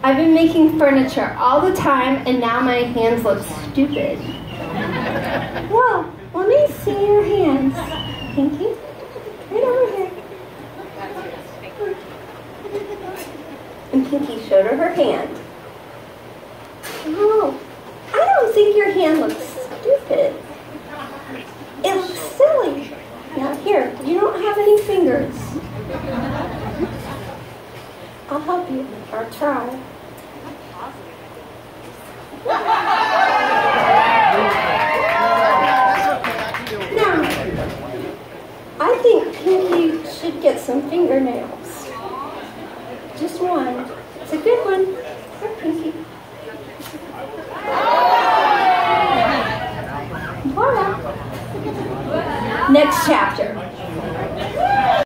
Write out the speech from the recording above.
I've been making furniture all the time, and now my hands look stupid. Well, let me see your hands. Pinky, right over here. And Pinky showed her hand. Oh, I don't think your hand looks stupid. It looks silly. Now here, you don't have any fingers. I'll help you, or try. Now, I think Pinky should get some fingernails. Just one. It's a good one. Here, Pinky. Voila. Next chapter.